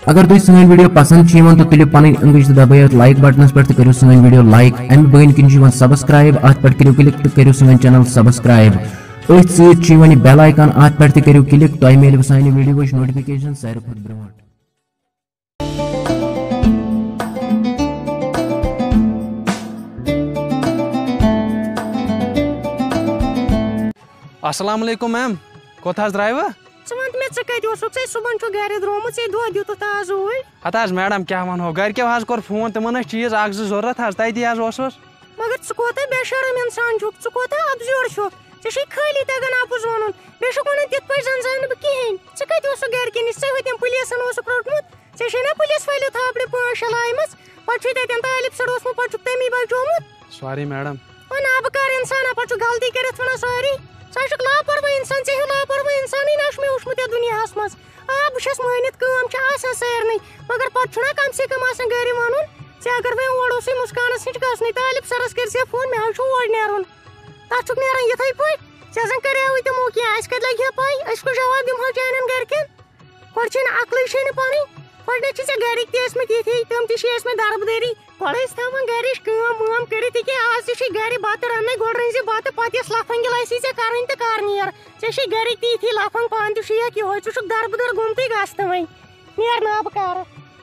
اگر تھی سن ویڈیو پسند تو تلو پن انگش دبائیو لائک بٹنس پہ کرو سن ویڈیو لائک ام بین کن سبسکرائب ات پہ کرو کلک تو کرو سن چینل سبسکرائب ات سی بیل آئیکن ات پہ کرو کلک تہ ملو سانہ ویڈیو نوٹفکیشن ساروی کھت برونٹ. السلام علیکم میم کوت حظ درائیو صبح گھر درمت دہ دت آز ہت حظ میڈم کیا ونو گرکیو حظ کور فون تمن چیز اخ زٕ ضرورت حظ تتی حظ اوسُس مگر ژٕ کوتاہ بے شرم انسان چھُکھ ژٕ کوتاہ ابزیور چھُکھ ژےٚ چھُے خٲلی تگان اپُز ونُن بیٚیہِ چھُکھ ونان تِتھ پٲٹھۍ زن زانہٕ بہٕ کِہیٖنۍ ژٕ کتہِ اوسُکھ گرِکٮ۪ن نِش ژےٚ ہوتٮ۪ن پُلیٖسن اوسُکھ روٚٹمُت ژےٚ چھے نا پُلیٖس وٲلِو تھاپڑِ 5-6 لایمژ پتہٕ چھُے تتٮ۪ن طالب سٕر اوسمُت پتہٕ چھُکھ تمی بچومُت سوری میڈم وۄنۍ نا بہٕ کر انسانا پتہٕ چھُکھ غلطی کٔرِتھ ونان سوری ژٕ چھُکھ لاپرواہ انسان ژےٚ ہیوٗ لاپرواہ انسانٕے نہ چھُ مےٚ وٕچھمُت یتھ دُنیاہس منٛز بہٕ چھس مٲنِتھ کٲم چھِ آسان سارنٕے مگر پتہٕ چھُنا کم سے کم آسان گرِ ونُن ژےٚ اگر وۄنۍ اور اوسُے مُسکانس نِش گژھنُے طالب سرس کٔرۍ زِ فون مےٚ حظ چھُ اور نیرُن تتھ چھُکھ نیران یِتھٕے پٲٹھۍ ژےٚ زن کریوٕے تِمو کینٛہہ اَسہِ کتہِ لگہِ ہا پاے أسۍ کُس جواب دِمہو چانٮ۪ن گرِکٮ۪ن گۄڈٕ چھے نہٕ عقلٕے چھے نہٕ پنٕنۍ گۄڈٕنیتھ چھِ ژےٚ گرِکۍ تہِ ٲسمٕتۍ یِتھی تِم تہِ چھِ ٲسمٕتۍ دربدٔری گۄڈٕ ٲسۍ تھاوان گرِچ کٲم وٲم کٔرِتھ ییٚکیٛاہ آز تہِ چھُے گرِ بتہٕ رننے گۄڈٕ رٔنۍ زِ بتہٕ پتہٕ یۄس لفنگل آسی ژےٚ کرٕنۍ تہٕ کر نیر ژےٚ چھے گرِکۍ تہِ یِتھی لفنگ پانہٕ تہِ چھُیکھ یہوے ژٕ چھُکھ دربدر گوٚمتٕے گژھ تہٕ وۄنۍ نیر نا بہٕ کرٕ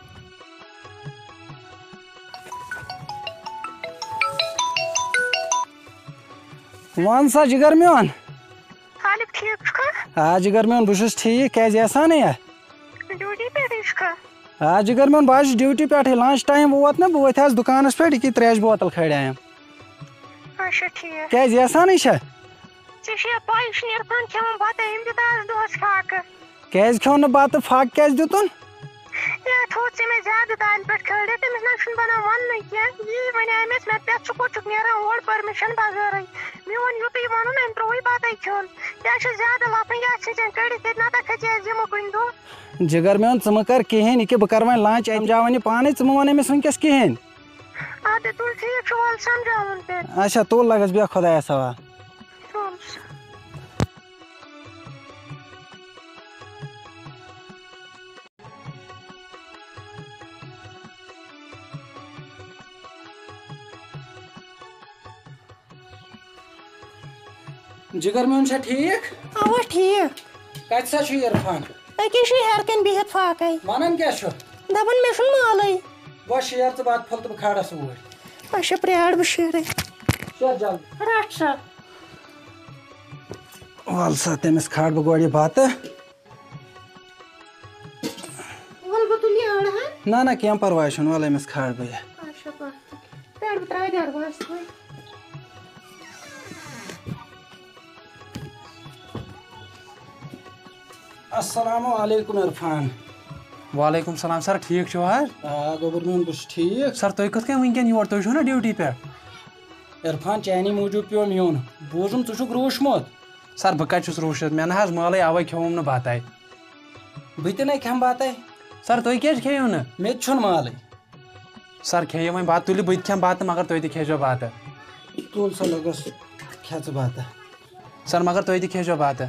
ون سا جگر میون طالب ٹھیک چھُکھا آ جگر میون بہٕ چھُس ٹھیٖک کیٛازِ احسانٕے ڈیوٹی پٮ۪ٹھٕے چھُکھا آ جگر میون بہٕ حظ چھُس ڈیوٹی پٮ۪ٹھٕے لنچ ٹایم ووت نا بہٕ وۄتھیٛاس دُکانس پٮ۪ٹھ ییٚکیٛاہ ترٛیشہِ بوتل کھٲڑیایم اچھا ٹھیٖک کیٛازِ احسانٕے چھا ژےٚ چھے پاے یہِ چھُنہٕ عرفان کھٮ۪وان بتہٕ أمۍ دیُت آز دۄہس فاقہٕ کیٛازِ کھیوٚو نہٕ بتہٕ فاقہٕ کیٛازِ دیُتُن ہے تھوٚو ژےٚ مےٚ زیادٕ دالہِ پٮ۪ٹھ کھٲڑِتھ تٔمِس نہ چھُنہٕ بنان وننُے کینٛہہ یی ونیٛامٮ۪س مےٚ پٮ۪تھ ژٕ کوٚت چھُکھ نیران اور پٔرمِشن بغٲرٕے میون یُتُے ونُن أمۍ ترٛووٕے بتَے کھیوٚن یہِ چھُ زیادٕ لفٕنۍ اتھ سۭتۍ کٔڑِتھ ییٚتہِ نتہٕ کھژِ أسۍ دِمو کُنہِ دۄہ جگر میون ژٕ مہٕ کر کِہیٖنۍ ییٚکیٛاہ بہٕ کرٕ وۄنۍ لنچ انجاون یہِ پانے ژٕ مہٕ ون أمِس وٕنکٮ۪س کِہیٖنۍ ادٕ تُل ٹھیٖک چھُ وَلہٕ سمجاوُن تیٚلہِ اچھا تُل لگس بیٚہہ خۄدایس حوال تُل جگر میون چھا ٹھیٖک اوا ٹھیٖک کتہِ سا چھُ عرفان أکے چھُے ہیٚرِ کَنۍ بِہِتھ فاقے ونان کیٛاہ چھُ دپان مےٚ چھُنہٕ مالٕے وۄنۍ شیر ژٕ بتہٕ پھوٚل تہٕ بہٕ کھالس اوٗرۍ اچھا پرٛار بہٕ شیرے شیر جلدی رٹھ سا وَل سا تٔمِس کھالہٕ بہٕ گۄڈٕ یہِ بتہٕ وَلہٕ بہٕ تُلہٕ یہِ أڑ ہن نہ نہ کینٛہہ پرواے چھُنہٕ وَلہٕ أمِس کھالہٕ بہٕ یہِ اچھا پرٛار بہٕ ترٛاوٕ درواز وۄنۍ السلام علیکم عرفان وعلیکم السلام سر ٹھیک چھو حظ آ گوٚبُر میون بہٕ چھُس ٹھیٖک سر تُہۍ کِتھ کٔنۍ وٕنکٮ۪ن یور تُہۍ چھِو نا ڈیوٹی پٮ۪ٹھ عرفان چانی موٗجوٗب پیوٚم یُن بوٗزُم ژٕ چھُکھ روٗشمُت سر بہٕ کتہِ چھُس روٗشِتھ مےٚ نہ حظ مالٕے اَوَے کھیوٚوُم نہٕ بَتَے بہٕ تہِ نَے کھٮ۪مہٕ بَتَے سر تُہۍ کیٛازِ کھیٚیِو نہٕ مےٚ تہِ چھُنہٕ مالٕے سر کھیٚیِو وۄنۍ بتہٕ تُلِو بہٕ تہِ کھٮ۪مہٕ بتہٕ مگر تُہۍ تہِ کھیٚزیو بتہٕ تُل سا لگس کھےٚ ژٕ بتہٕ سر مگر تُہۍ تہِ کھیٚزیو بتہٕ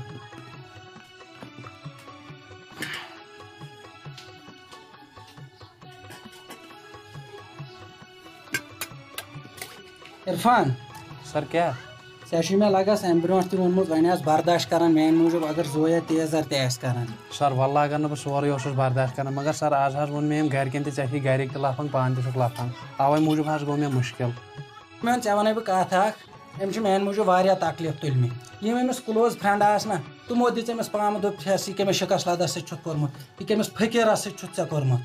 عرفان سر کیٛاہ ژےٚ چھُے مےٚ لگس امہِ برونٛٹھ تہِ ووٚنمُت وۄنۍ آس برداش کران میانہِ موٗجوٗب اگر زویا تیزر تہِ آسہِ کران سر واللہ اگر نہٕ بہٕ سورُے اوسُس برداش کران مگر سر آز حظ ووٚن مےٚ أمۍ گرِکٮ۪ن تہِ ژےٚ چھُے گرِکۍ تہِ لفنگ پانہٕ تہِ چھُکھ لفنگ اَوَے موٗجوٗب حظ گوٚو مےٚ مُشکِل میون ژےٚ ونے بہٕ کتھ اکھ أمۍ چھِ میانہِ موٗجوٗب واریاہ تکلیٖف تُلمٕتۍ یِم أمِس کلوز فرٛینٛڈ آسہٕ نا تِمو دِژ أمِس پامہٕ دوٚپ یہِ کٔمِس شِکس لدس سۭتۍ چھُتھ کوٚرمُت یہِ کٔمِس فقیٖرس سۭتۍ چھُتھ ژےٚ کوٚرمُت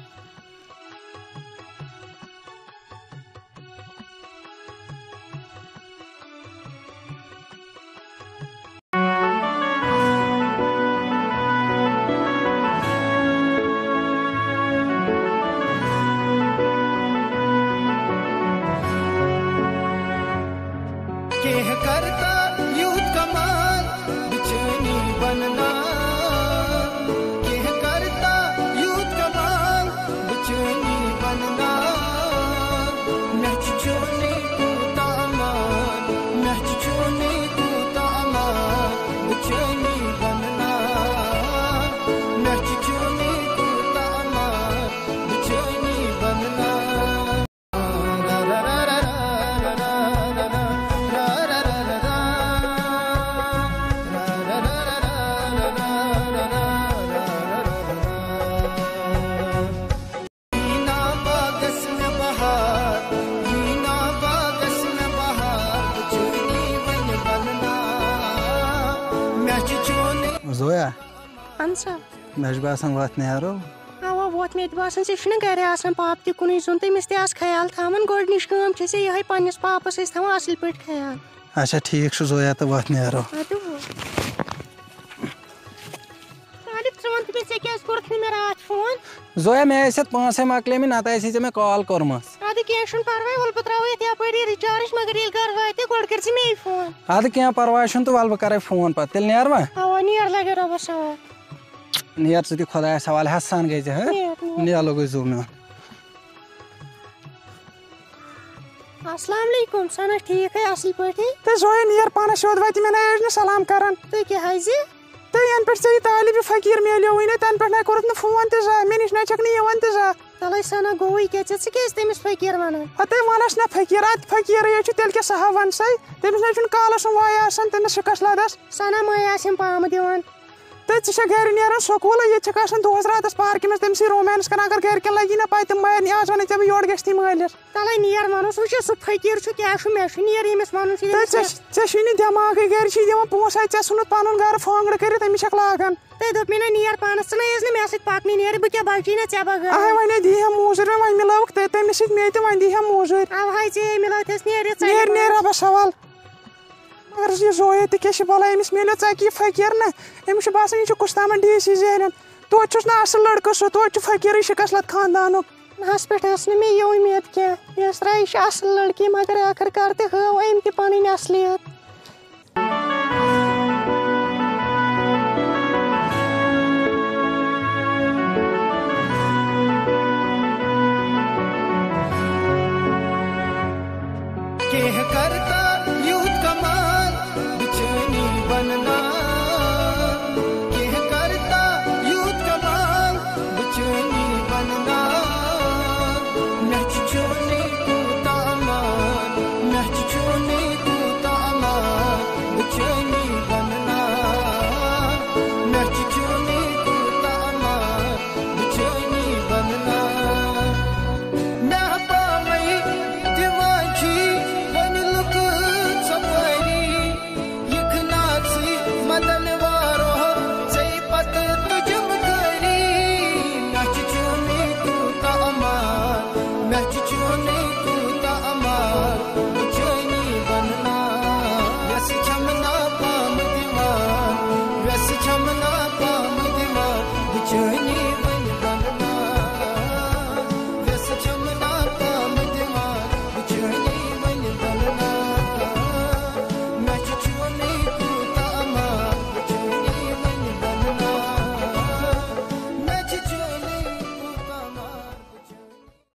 करता यूथ कमाल बिचनी बनना करता यूथ कमाल زویا اہن سا مےٚ چھُ باسان وَتھ نیرو اوا ووت مےٚ تہِ باسان ژےٚ چھُنہ گرِ آسان پاپہٕ تہِ کُنُے زوٚن تٔمِس تہِ آس خیال تھاوان گۄڈنِچ کٲم چھِ ژےٚ یِہے پننِس پاپس ٲسۍ تھاوان اصٕل پٲٹھۍ خیال اچھا ٹھیٖک چھُ زویا تہٕ وَتھ نیرو ادٕ طالب ژٕ وَن تہٕ مےٚ ژےٚ کیٛازِ کوٚرُتھ نہٕ مےٚ راتھ فون زویا مےٚ ٲسۍ یَتھ پونٛسَے مۄکلیمٕتۍ نَتہٕ ٲسی ژےٚ مےٚ کال کٔرمٕژ ادٕ کینٛہہ چھُنہٕ پرواے وَلہٕ بہٕ تراوٕ یَتھ یپٲری رِچارٕج مگر ییٚلہِ گرٕ واتہِ گۄڈٕ کٔرۍ زِ مے فون اَدٕ کینٛہہ پرواے چھُنہٕ تہٕ وَلہٕ بہٕ کَرے فون پَتہٕ تیٚلہِ نیروا اوا نیر لگے رۄبس حوال نیر ژٕ تہِ خۄدایَس حوالہٕ ہٮ۪س سان گٔے ژےٚ نیر نیلو گٔے زوٗ میون السلام علیکم سنا ٹھیٖک ہے اصٕل پٲٹھی تہٕ زویا نیر پانَس سیوٚد وَتہِ مےٚ نَے ٲسۍ نہٕ سلام کران تُہۍ کیٛاہ حظ تہٕ یَنہٕ پٮ۪ٹھ ژےٚ یہِ طالبہِ فقیٖر میلیوٕے نہٕ تَنہٕ پٮ۪ٹھ نَے کوٚرُتھ نہٕ فون تہِ زانٛہہ مےٚ نِش نَے چھَکھ نہٕ یِوان تہِ زانٛہہ تَلَے سنا گوٚوٕے کیٛاہ ژٕ کیٛازِ تٔمِس فقیٖر وَنان اَدٕ وَنَس نا فقیٖر اَدٕ فقیٖرٕے چھُ تیٚلہِ کیٛاہ سہا وَن سا تٔمِس نَے چھُنہٕ کالَس سُنٛد واے آسان تٔمِس سِکَس لَدَس سنا مے آسٮ۪م پامہٕ دِوان تہٕ ژٕ چھَکھ گرِ نیران سکوٗلٕے ییٚتہِ چھَکھ آسان دۄہَس راتَس پارکہِ منٛز تٔمۍ سٕے رومینٕس کران اگر گرِکٮ۪ن لگی نا پَے تِم مارنی آز وَنَے ژےٚ بہٕ یورٕ گژھِ تھی مٲلِس تَلَے نیر وَنُس وٕچھ سُہ فقیٖر چھُ کیٛاہ چھُ مےٚ چھُ نیر ییٚمِس وَنُن چھُ تہٕ ژےٚ چھُے نہٕ دٮ۪ماغٕے گرِ چھُے دِوان پونٛسہٕ ژےٚ ژھُنُتھ پَنُن گرٕ فانٛگڑٕ کٔرِتھ أمِس چھَکھ لاگان تُہۍ دوٚپ مےٚ نا نیر پانَس ژٕ نَے ٲس نہٕ مےٚ سۭتۍ پَکنٕے نیرِ بہٕ کیٛاہ بَچی نا ژےٚ بغٲر اَہے وۄنۍ دی ہا موزوٗرۍ وۄنۍ مِلٲوُکھ تٔمِس سۭتۍ مے تہِ وۄنۍ دی ہا موزوٗرۍ اَوہَے ژےٚ مِلٲوتھَس نیرِ نیر رۄبَس حوال مگر یہِ زویا تہِ کیٛاہ چھِ بَلاے أمِس میلیو ژَکہِ یہِ فقیٖر نا أمِس چھُ باسان یہِ چھُ کُستامَن ڈی سی زینان توتہِ چھُس نہٕ اَصٕل لٔڑکہٕ سُہ توتہِ چھُ فقیٖرٕے شِکَس لَد خاندانُک نَس پٮ۪ٹھ ٲس نہٕ مےٚ یہِ اُمید کینٛہہ مےٚ ٲس راے یہِ چھِ اَصٕل لٔڑکی مگر ٲخٕر کار تہِ ہٲو أمۍ تہِ پَنٕنۍ اَصلِیت